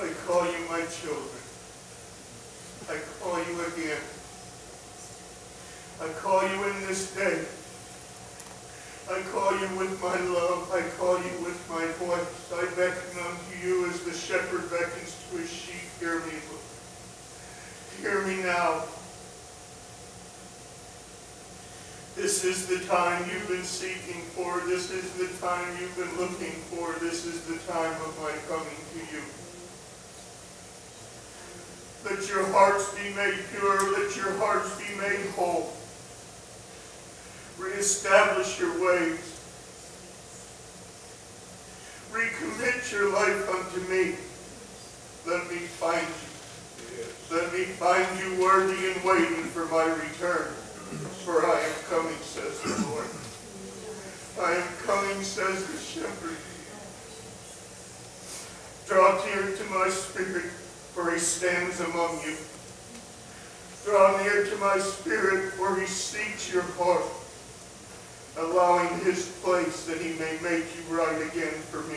I call you my children. I call you again. I call you in this day. I call you with my love. I call you with my voice. I beckon unto you as the shepherd beckons to his sheep. Hear me, Lord. Hear me now. This is the time you've been seeking for. This is the time you've been looking for. This is the time of my coming to you. Let your hearts be made pure. Let your hearts be made whole. Reestablish your ways. Recommit your life unto me. Let me find you. Yes. Let me find you worthy and waiting for my return. For I am coming, says the Lord. I am coming, says the shepherd. Draw near to my spirit, for he stands among you. Draw near to my spirit, for he seeks your heart, allowing his place that he may make you right again for me.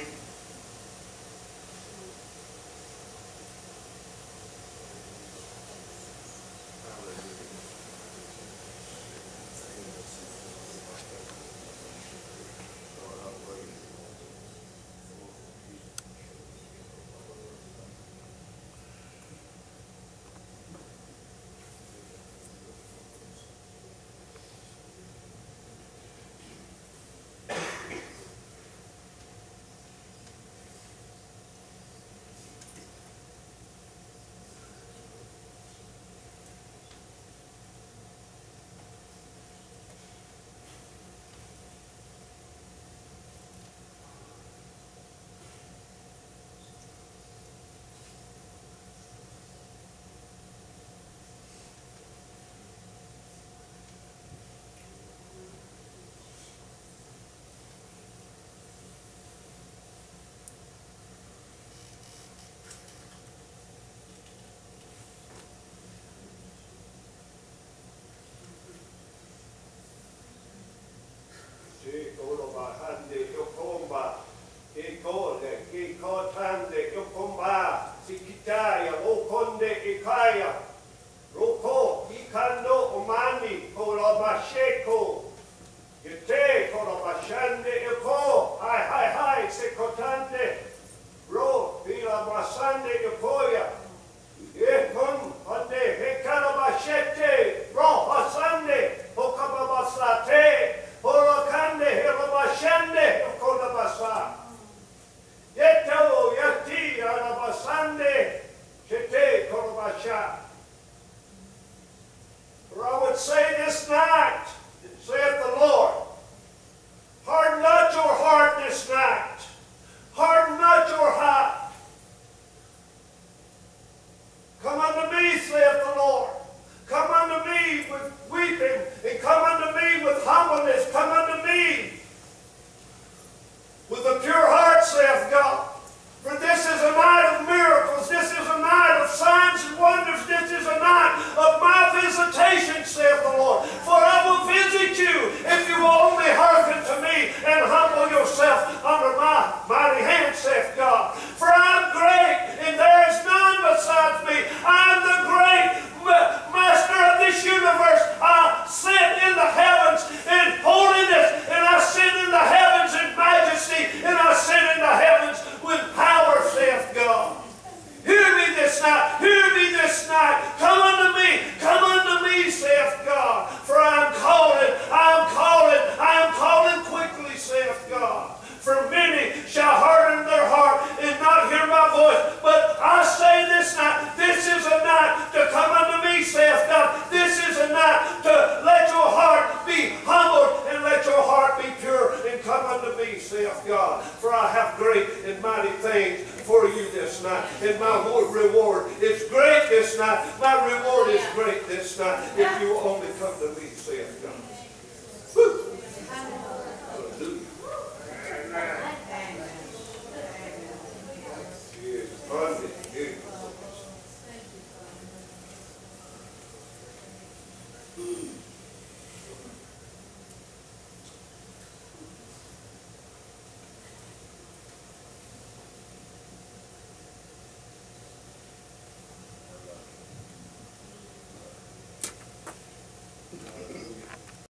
God, for I have great and mighty things for you this night, and my reward